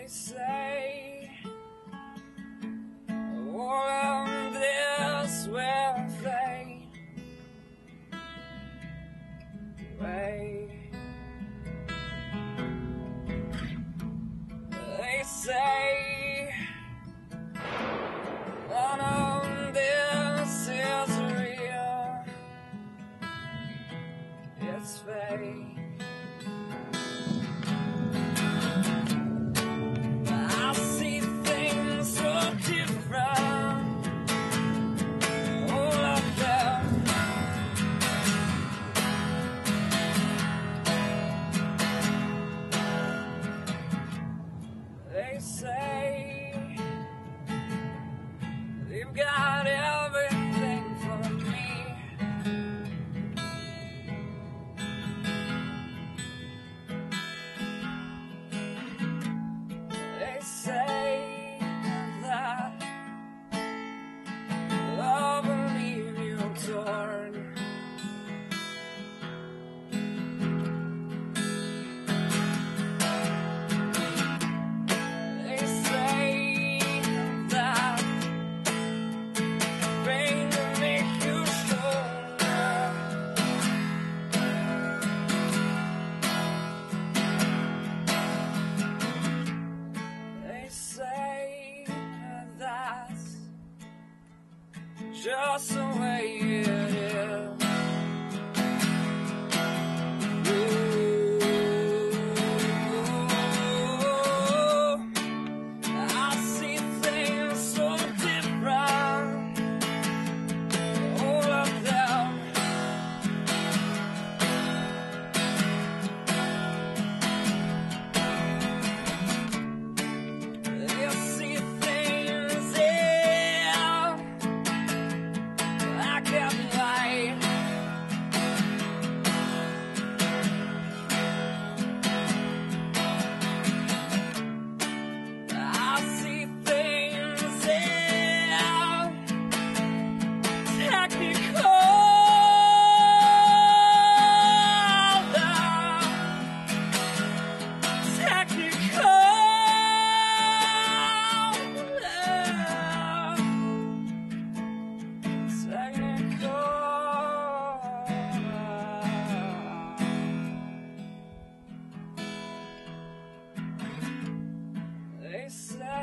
They say all of this will fade away. They say none of this is real, it's fake. I see things so different, all of them. They say they've got everything for me. They say that love will leave you torn. They say that rain will make you stronger. They say that's just the way it is. I see things so different, all of them. They see things in black and white. I see things in technicolor. They say